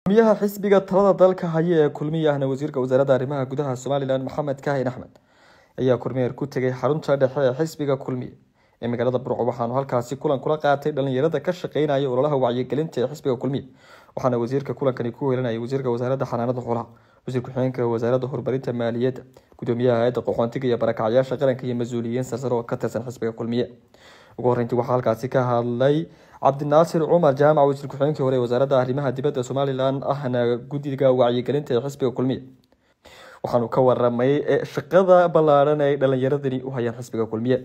gudoomiyaha xisbiga talada dalka haya ee kulmiyahna wasiirka wasaaradda arrimaha gudaha Soomaaliland Maxamed Kaahin Axmed ayaa kormeer ku tagay xarunta dhexe ee xisbiga kulmiye ee magaalada Burco waxaanu halkaasi kulan kula qaatay dhalinyarada ka shaqeynaya ololaha wacyigelinta ee xisbiga kulmiye waxaana wasiirka kulankani ku weelanayay wasiirka wasaaradda xanaanada xoolaha wasiirka xigeenka wasaaradda horumarinta maaliyadda gudoomiyaha hay'adda qaxoontiga iyo barakacayaasha qaranka iyo mas'uuliyiin sarsare oo ka tirsan xisbiga kulmiye ugu horeyntii waxaa halkaasi ka hadlay cabdinaasir cumar jaamac wasiir ku-xigeenkii hore ee wasaaradda arrimaha dibadda Soomaaliland ahna guddiga wacyigelinta ee xisbiga kulmiye waxaanu ka waramay shaqada ballaaran ee dhalinyaradani u hayaan xisbiga kulmiye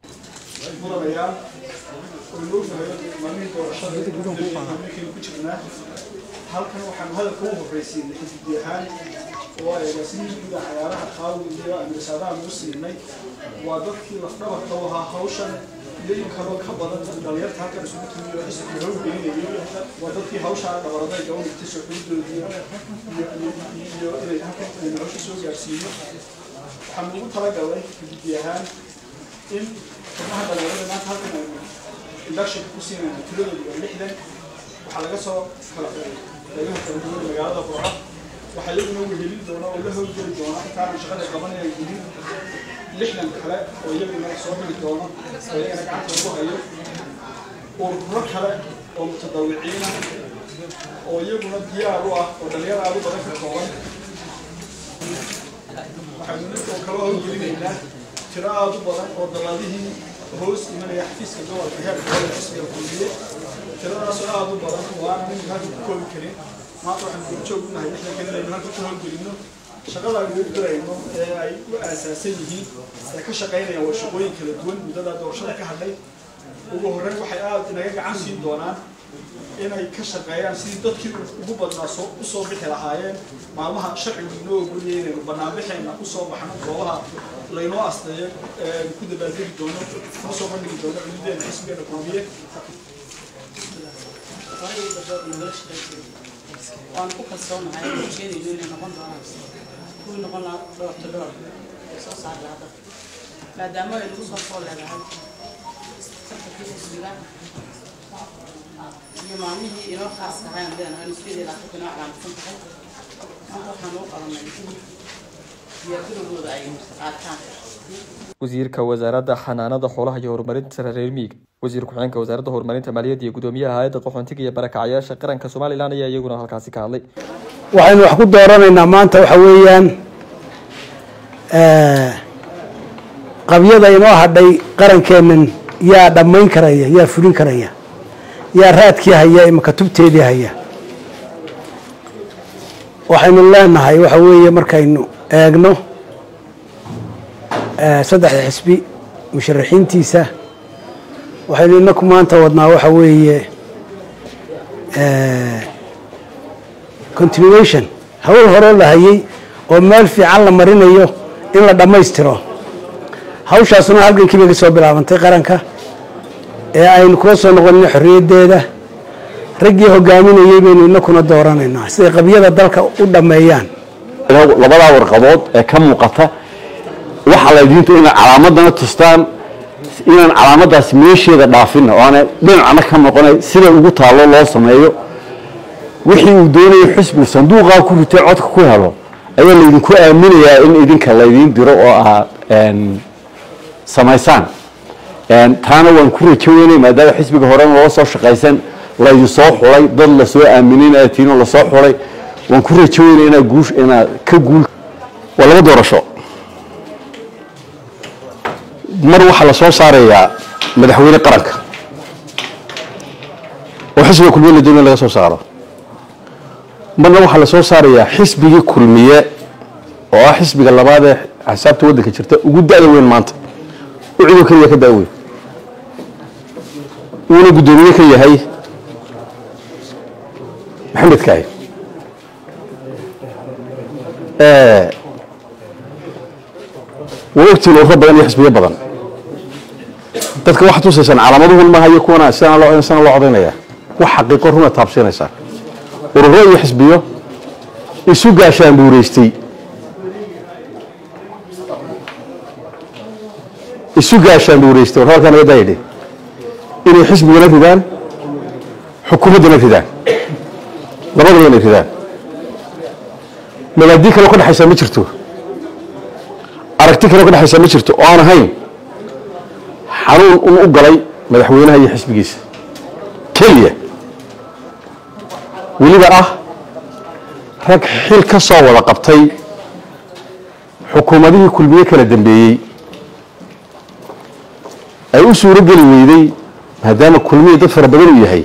halkan waxaan hadalka u horeysiinay xisbi ahaan oo ay rasiidka ciyaaraha qaawida iyo amnisaadaha u siinay waa dadkii la dhabarka u ahaa hawshan iyo kaloo ka badan dhalinyarta halkan isugu timiyo xisbiga howlgelinayay waa dadkii hawshan dhabarada ay u dhigtay soo xuduudiyo iyo inay halkan nolosha soo gaarsiiyo waxaan ugu talagalay xisbi ahaan in xubnaha dhalinyarada maanta halkan ay induction ku siinayaan tiradooda 60 waxaa laga soo kala magaalada Burco waxaa iyaguna wehelin doona oo la howlgeli doona intaan shaqada qabanaya yihiin 60 kale oo iyaguna soo bixi doona ayagana gacanta ku hayo ururo kale oo mutadawiciin oo iyaguna diyaar u ah oo dhalinyaro aad u badan ka kooban waxaanu inta kale howlgelinaynaa tiro aad u badan oo dalaadihii hoos imanaya xafiiska gobolka heerka xisbiga kulmiye tiradaas oo aad u badan waana nin halka ku koobi karin maanta waxaan ku joognahay in aan halka ku howlgelino shaqada ay ugu dirayno ee ay u aasaasan yihiin ee ka shaqeynaya shaqooyin kala duwan muddada doorashada ka hadlay ugu horreyn waxay aad inaga gacan siin doonaan inay ka shaqeeyaan sidii dadkii ugu badnaa u soo bixi lahaayeen maalmaha sharcigu inoo ogoliyay inaynu banaanbixayna u soo baxno goobaha laynoo asteeyo ku dabaaldegi doono u soo bandhigi doono culideena xisbigeena kulmiye waan ku kalsoonahay ujeedayno inay noqon doonaan kuwii noqon lahaa dhowr soo saar lahaa maadaama ay lagu soo fool leedahay sarkii xisbiga iyo maalmihii inoo khaas ahayn hadaan aan isku yeelaa inoo calaamsan tahay maanta waxaan u qabanay diyaargarowgooda ay qaataan wasiirka wasaaradda xanaanada xoolaha iyo horumarinta reer miyiga wasiir ku-xigeenka wasaaradda horumarinta maaliyadda iyo gudoomiyaha hay'adda qaxoontiga iyo barakacayaasha qaranka Soomaaliland ayaa iyaguna halkaasi ka hadlay waxaynu wax ku dooranaynaa maanta waxa weeyaan qabyada inoo hadhay qarankeennan yaa dhammayn karaya yaa fulin karaya yaa raadkii haya imaka tubteedii haya waxaynu leenahay waxa weeye markaynu eegno saddexda xisbi musharaxiintiisa waxaynu inaku maanta wadnaa waxa weeye continuation hawl hore la hayay oo meel fiican la marinayo in la dhammaystiro hawshaasuna halgankii bay ka soo bilaabantay qaranka ee aynu kula soo noqonay xorriyaddeeda raggii hogaaminayay baynu inakuna dooranaynaa siday qabyada dalka u dhammeeyaan labada warqadood ee ka muuqata waxa la diinto in calaamadana tustaan inaan calaamadaas meesheeda dhaafin oo aan dhinacna ka noqonay sida ugu taalo loo sameeyo wixii uu doonayo xisbigu sanduuqa ku ritay codka ku helo ayaa la idinku aaminayaa in idinka la idin diro oo samaysaan taana waan ku rajaynay maadaama xisbiga hore loo soo shaqaysan la idin soo xulay dad la soo aaminay tiino la soo xulay waan ku rajaynay inaa ka guul wala doorasho mar waxa la soo saarayaa madaxweyne qaranka oo xisbiga kulmiye la doonayo laga soo saaro marna waxa la soo saarayaa xisbigii kulmiye oo ah xisbiga labaad ee xisaabta waddanka jirta ugu da'da weyn maanta u ciido kaliya ka da'weyn uuna gudoomiye ka yahay maxamed Kaahin waqti loo badan iyo xisbiye badan dadka waxa tusaysan calaamaduhu ma hayo kuwana sana loo codeynaya wax xaqiiqo runa taabsanaysa ururo iyo xisbiyo isu gaashaan buureystay halkan ay daayday inay xisbigana ridaan xukuumadana ridaan labadaba inay ridaan mabaadii kale ka dhaxaysa ma jirto aragti kale ka dhaxaysa ma jirto oo aan ahayn xanuun u galay madaxweynaha iyo xisbigiisa keliya weliba rag xil ka soo wada qabtay xukuumadihii kulmiye kala dambeeyey ay u suuro geli weyday maadaama kulmiye dad fara badan u yahay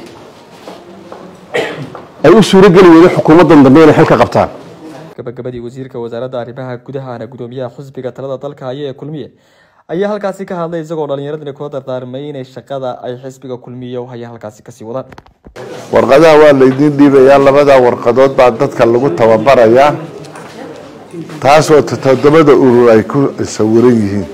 ay u suuro geli weyday xukuumaddan dambe inay xil ka qabtaan gabagabadii wasiirka wasaaradda arrimaha gudahana gudoomiyaha xisbiga talada dalka haya ee kulmiye ayaa halkaasi ka hadlay isagoo dhalinyaradani kula dardaarmay inay shaqada ay xisbiga kulmiye u haya halkaasi kasii wadaan warqadaha waa laydiin dhiibayaa labada warqadood baa dadka lagu tababarayaa taasoo 7 urur ay ku sawiran yihiin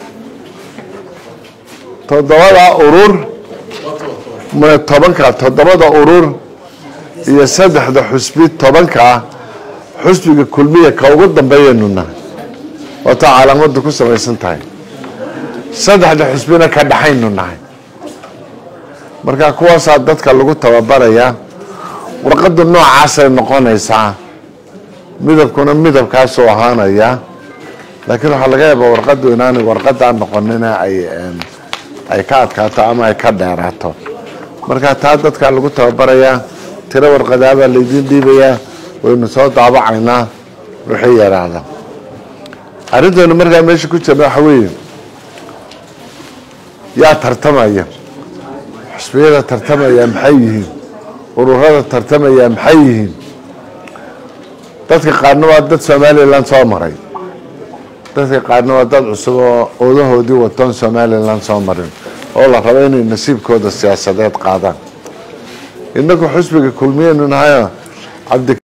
7 urur ma 7 urur iyo 3 xusbi 10 xusbiga kulmiye ka ugu dambeeyayna wata calaamadu ku samaysan tahay 3 xusbina ka dhaxaynu nahay marka kuwaas dadka lagu tababarayaa warqadu noocaas ay noqonaysaa midabkuna midabkaas oo ahaanaya laakiin waxa laga yaabaa warqadu inaanay warqada noqonina ay ka adkaato ama ay ka dheeraato marka taa dadka lagu tababarayaa tiro warqadaaba la idin dhiibayaa waynu soo daabacaynaa wixii yaraada arrinteenu markaa meesha ku jirna waxa weeye yaa tartamaya xisbiyada tartamaya maxay yihiin ururada tartamaya maxay yihiin dadka qaarna waa dad Somaliland soo maray dadka qaarna waa dad cusub oo odahoodii wataan Somaliland soo marin oo la rabo inay nasiibkooda siyaasadeed qaadaan innagu xisbiga kulmiyeenu nahay cabdi